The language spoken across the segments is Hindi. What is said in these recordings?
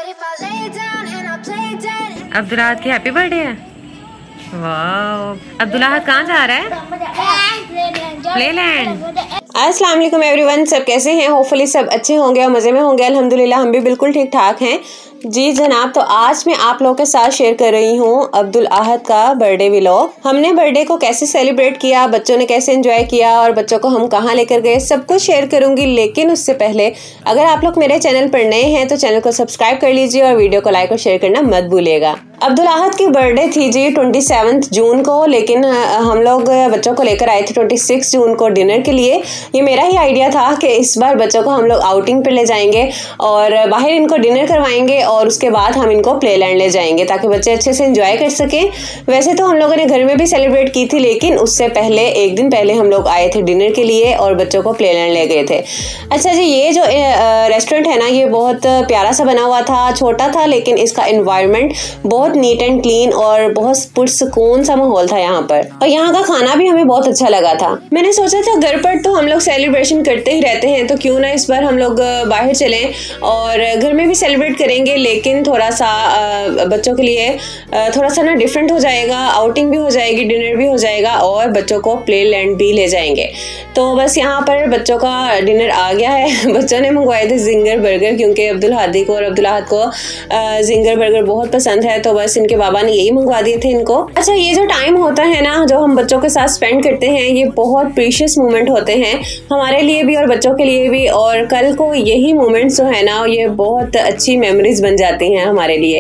अब्दुल अहद की हैप्पी बर्थडे है। वाह, अब्दुल अहद कहाँ जा रहा है? प्लेलैंड। अस्सलाम वालेकुम एवरीवन, सब कैसे हैं? होपफुली सब अच्छे होंगे और मज़े में होंगे। अल्हम्दुलिल्लाह हम भी बिल्कुल ठीक ठाक हैं जी जनाब। तो आज मैं आप लोगों के साथ शेयर कर रही हूँ अब्दुल अहद का बर्थडे व्लॉग। हमने बर्थडे को कैसे सेलिब्रेट किया, बच्चों ने कैसे एंजॉय किया और बच्चों को हम कहाँ लेकर गए, सब कुछ शेयर करूंगी। लेकिन उससे पहले अगर आप लोग मेरे चैनल पर नए हैं तो चैनल को सब्सक्राइब कर लीजिए और वीडियो को लाइक और शेयर करना मत भूलिएगा। अब्दुल अहद की बर्थडे थी जी 27 जून को, लेकिन हम लोग बच्चों को लेकर आए थे 26 जून को डिनर के लिए। ये मेरा ही आइडिया था कि इस बार बच्चों को हम लोग आउटिंग पे ले जाएंगे और बाहर इनको डिनर करवाएंगे और उसके बाद हम इनको प्लेलैंड ले जाएंगे ताकि बच्चे अच्छे से एंजॉय कर सकें। वैसे तो हम लोगों ने घर में भी सेलिब्रेट की थी, लेकिन उससे पहले एक दिन पहले हम लोग आए थे डिनर के लिए और बच्चों को प्लेलैंड ले गए थे। अच्छा जी, ये जो रेस्टोरेंट है ना, ये बहुत प्यारा सा बना हुआ था, छोटा था, लेकिन इसका एनवायरनमेंट बहुत नीट एंड क्लीन और बहुत पुरसुकून सा माहौल था यहाँ पर। और यहाँ का खाना भी हमें बहुत अच्छा लगा था। मैंने सोचा था घर पर तो हम लोग सेलिब्रेशन करते ही रहते हैं, तो क्यों ना इस बार हम लोग बाहर चलें और घर में भी सेलिब्रेट करेंगे, लेकिन थोड़ा सा बच्चों के लिए थोड़ा सा ना डिफरेंट हो जाएगा। आउटिंग भी हो जाएगी, डिनर भी हो जाएगा और बच्चों को प्लेलैंड भी ले जाएंगे। तो बस यहाँ पर बच्चों का डिनर आ गया है। बच्चों ने मंगवाए थे जिंगर बर्गर, क्योंकि अब्दुल हादी को और अब्दुल अहद को जिंगर बर्गर बहुत पसंद है, तो बस इनके बाबा ने यही मंगवा दिए थे इनको। अच्छा, ये जो टाइम होता है ना जो हम बच्चों के साथ स्पेंड करते हैं, ये बहुत प्रीशियस मोमेंट होते हैं हमारे लिए भी और बच्चों के लिए भी। और कल को यही मोमेंट्स जो है ना, ये बहुत अच्छी मेमोरीज बन जाती हैं हमारे लिए।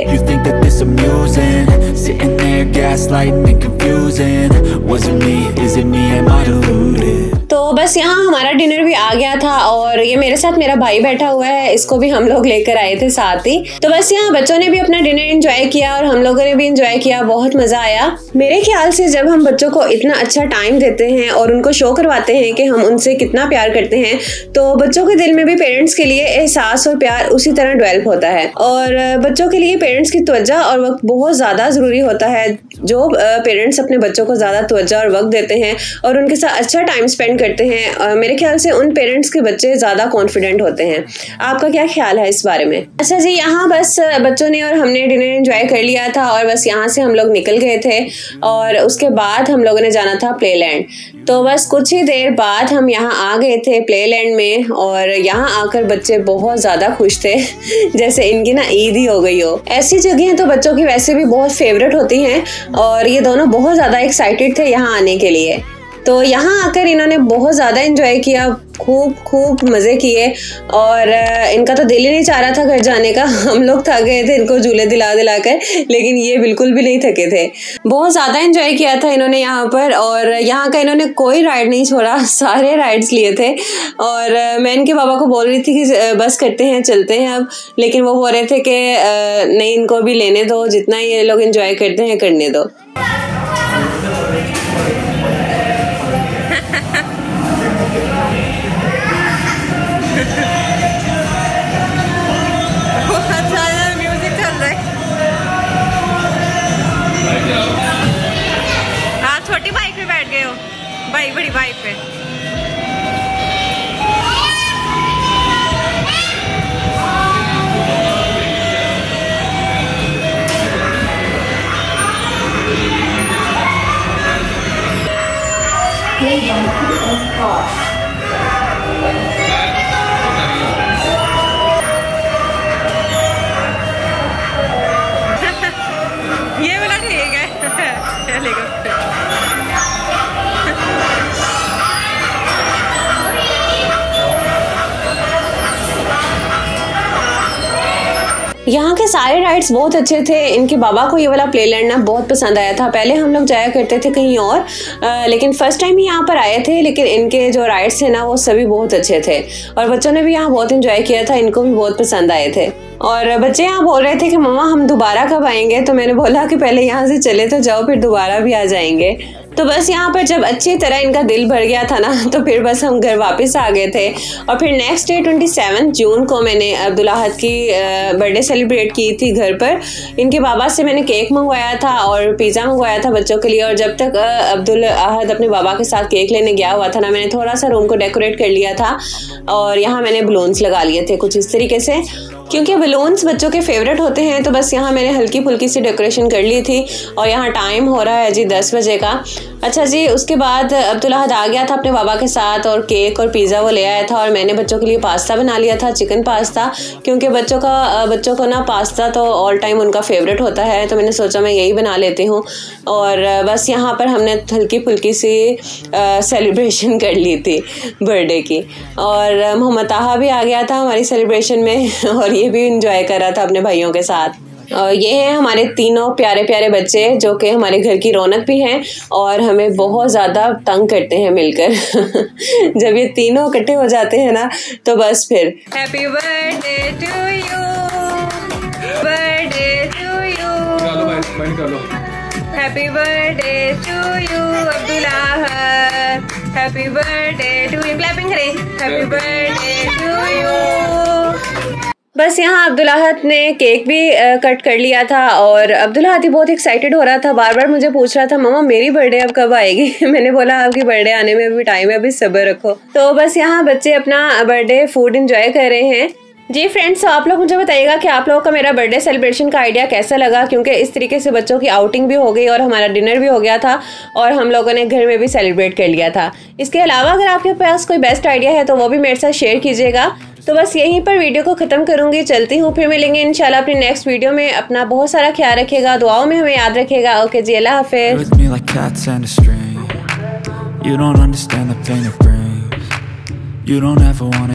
तो बस यहाँ हमारा डिनर भी आ गया था और ये मेरे साथ मेरा भाई बैठा हुआ है, इसको भी हम लोग लेकर आए थे साथ ही। तो बस यहाँ बच्चों ने भी अपना डिनर एंजॉय किया और हम लोगों ने भी एंजॉय किया, बहुत मजा आया। मेरे ख्याल से जब हम बच्चों को इतना अच्छा टाइम देते हैं और उनको शो करवाते हैं कि हम उनसे कितना प्यार करते हैं, तो बच्चों के दिल में भी पेरेंट्स के लिए एहसास और प्यार उसी तरह डेवलप होता है। और बच्चों के लिए पेरेंट्स की तवज्जो और वक्त बहुत ज्यादा जरूरी होता है। जो पेरेंट्स अपने बच्चों को ज्यादा तवज्जो और वक्त देते हैं और उनके साथ अच्छा टाइम स्पेंड करते हैं, मेरे ख्याल से उन पेरेंट्स के बच्चे ज्यादा कॉन्फिडेंट होते हैं। आपका क्या ख्याल है इस बारे में? अच्छा जी, यहाँ बस बच्चों ने और हमने डिनर एंजॉय कर लिया था और बस यहाँ से हम लोग निकल गए थे और उसके बाद हम लोगों ने जाना था प्लेलैंड। तो बस कुछ ही देर बाद हम यहाँ आ गए थे प्लेलैंड में और यहाँ आकर बच्चे बहुत ज़्यादा खुश थे जैसे इनकी ना ईद ही हो गई हो। ऐसी जगह तो बच्चों की वैसे भी बहुत फेवरेट होती हैं और ये दोनों बहुत ज़्यादा एक्साइटेड थे यहाँ आने के लिए। तो यहाँ आकर इन्होंने बहुत ज़्यादा एंजॉय किया, खूब मज़े किए और इनका तो दिल ही नहीं चाह रहा था घर जाने का। हम लोग थक गए थे इनको झूले दिला कर, लेकिन ये बिल्कुल भी नहीं थके थे। बहुत ज़्यादा एंजॉय किया था इन्होंने यहाँ पर और यहाँ का इन्होंने कोई राइड नहीं छोड़ा, सारे राइड्स लिए थे। और मैं इनके बाबा को बोल रही थी कि बस करते हैं, चलते हैं अब, लेकिन वो बोल रहे थे कि नहीं, इनको भी लेने दो, जितना ये लोग एंजॉय करते हैं करने दो। छोटी बाइक पे बैठ गए हो, बड़ी बाइक पे। ये वाला ठीक है, चलेगा। यहाँ के सारे राइड्स बहुत अच्छे थे। इनके बाबा को ये वाला प्लेलैंड ना बहुत पसंद आया था। पहले हम लोग जाया करते थे कहीं और, लेकिन फर्स्ट टाइम ही यहाँ पर आए थे। लेकिन इनके जो राइड्स थे ना वो सभी बहुत अच्छे थे और बच्चों ने भी यहाँ बहुत एंजॉय किया था, इनको भी बहुत पसंद आए थे। और बच्चे यहाँ बोल रहे थे कि मम्मा हम दोबारा कब आएंगे, तो मैंने बोला कि पहले यहाँ से चले तो जाओ, फिर दोबारा भी आ जाएंगे। तो बस यहाँ पर जब अच्छी तरह इनका दिल भर गया था ना, तो फिर बस हम घर वापस आ गए थे। और फिर नेक्स्ट डे 27 जून को मैंने अब्दुल अहद की बर्थडे सेलिब्रेट की थी घर पर। इनके बाबा से मैंने केक मंगवाया था और पिज़्ज़ा मंगवाया था बच्चों के लिए। और जब तक अब्दुल अहद अपने बाबा के साथ केक लेने गया हुआ था ना, मैंने थोड़ा सा रूम को डेकोरेट कर लिया था और यहाँ मैंने बलून्स लगा लिए थे कुछ इस तरीके से। क्योंकि बलून्स बच्चों के फेवरेट होते हैं, तो बस यहाँ मैंने हल्की फुल्की सी डेकोरेशन कर ली थी। और यहाँ टाइम हो रहा है जी 10 बजे का। अच्छा जी, उसके बाद अब्दुल अहद आ गया था अपने बाबा के साथ और केक और पिज़्ज़ा वो ले आया था। और मैंने बच्चों के लिए पास्ता बना लिया था, चिकन पास्ता, क्योंकि बच्चों को ना पास्ता तो ऑल टाइम उनका फेवरेट होता है, तो मैंने सोचा मैं यही बना लेती हूँ। और बस यहाँ पर हमने हल्की फुल्की सी सेलिब्रेशन कर ली थी बर्थडे की। और मोहम्मद ताहा भी आ गया था हमारी सेलिब्रेशन में और ये भी इंजॉय कर रहा था अपने भाइयों के साथ। और ये हैं हमारे तीनों प्यारे प्यारे बच्चे जो कि हमारे घर की रौनक भी हैं और हमें बहुत ज़्यादा तंग करते हैं मिलकर। जब ये तीनों इकट्ठे हो जाते हैं ना तो बस फिर happy birthday to you, birthday to you, happy birthday to you Abdul Ahad, happy birthday to you, clapping करें, हैप्पी बर्थडे टू यू। बस यहाँ अब्दुल अहद ने केक भी कट कर लिया था और अब्दुल अहद ही बहुत एक्साइटेड हो रहा था, बार बार मुझे पूछ रहा था मम्मा मेरी बर्थडे अब कब आएगी। मैंने बोला आपकी बर्थडे आने में अभी टाइम है, अभी सब्र रखो। तो बस यहाँ बच्चे अपना बर्थडे फूड एंजॉय कर रहे हैं। जी फ्रेंड्स, तो आप लोग मुझे बताइएगा कि आप लोगों का मेरा बर्थडे सेलिब्रेशन का आइडिया कैसा लगा, क्योंकि इस तरीके से बच्चों की आउटिंग भी हो गई और हमारा डिनर भी हो गया था और हम लोगों ने घर में भी सेलिब्रेट कर लिया था। इसके अलावा अगर आपके पास कोई बेस्ट आइडिया है तो वो भी मेरे साथ शेयर कीजिएगा। तो बस यहीं पर वीडियो को ख़त्म करूँगी, चलती हूँ, फिर मिलेंगे इंशाल्लाह अपनी नेक्स्ट वीडियो में। अपना बहुत सारा ख्याल रखिएगा, दुआओं में हमें याद रखिएगा। ओके जी, अल्लाह हाफिज़।